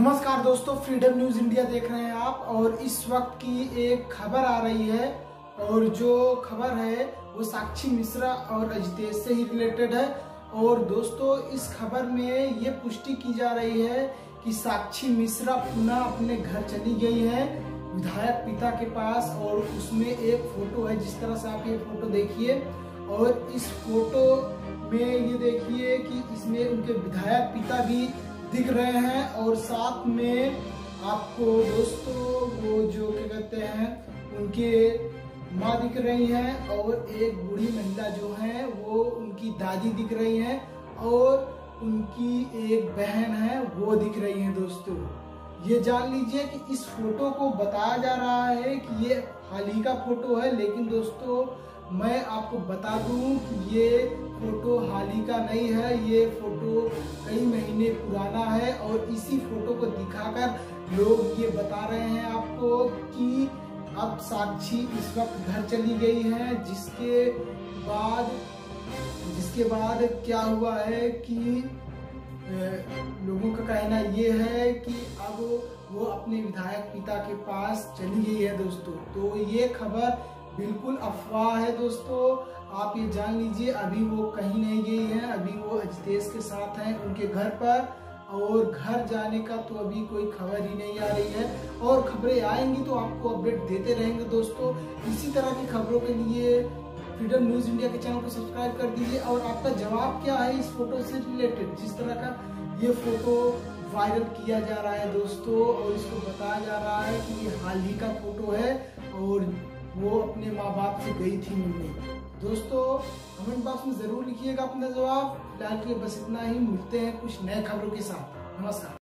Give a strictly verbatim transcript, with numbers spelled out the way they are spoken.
नमस्कार दोस्तों, freedom news India देख रहे हैं आप। और इस वक्त की एक खबर आ रही है और जो खबर है वो साक्षी मिश्रा और अजितेश से ही रिलेटेड है। और दोस्तों इस खबर में ये पुष्टि की जा रही है कि साक्षी मिश्रा पुनः अपने घर चली गई है विधायक पिता के पास। और उसमें एक फोटो है, जिस तरह से आप ये फोटो देखिए। और इस फोटो में ये देखिए कि इसमें उनके विधायक पिता भी दिख रहे हैं और साथ में आपको दोस्तों वो जो क्या कहते हैं उनके माँ दिख रही हैं और एक बूढ़ी महिला जो है वो उनकी दादी दिख रही हैं और उनकी एक बहन है वो दिख रही है। दोस्तों ये जान लीजिए कि इस फोटो को बताया जा रहा है कि ये हाल ही का फोटो है, लेकिन दोस्तों मैं आपको बता दूं कि ये फोटो हाल ही का नहीं है, ये फोटो कई महीने पुराना है। और इसी फोटो को दिखाकर लोग ये बता रहे हैं आपको कि अब साक्षी इस वक्त घर चली गई है। जिसके बाद जिसके बाद क्या हुआ है कि लोगों का कहना ये है कि अब वो अपने विधायक पिता के पास चली गई है। दोस्तों तो ये खबर बिल्कुल अफवाह है। दोस्तों आप ये जान लीजिए अभी वो कहीं नहीं गई है, अभी वो अजितेश के साथ हैं उनके घर पर। और घर जाने का तो अभी कोई खबर ही नहीं आ रही है। और खबरें आएंगी तो आपको अपडेट देते रहेंगे। दोस्तों इसी तरह की खबरों के लिए फ्रीडम न्यूज इंडिया के चैनल को सब्सक्राइब कर दीजिए। और आपका जवाब क्या है इस फोटो से रिलेटेड, जिस तरह का ये फोटो वायरल किया जा रहा है दोस्तों, और इसको बताया जा रहा है कि ये हाल ही का फोटो है और वो अपने माँ बाप से गई थी मिलने। दोस्तों कमेंट बॉक्स में जरूर लिखिएगा अपना जवाब। फिलहाल के लिए बस इतना ही, मिलते हैं कुछ नए खबरों के साथ। नमस्कार।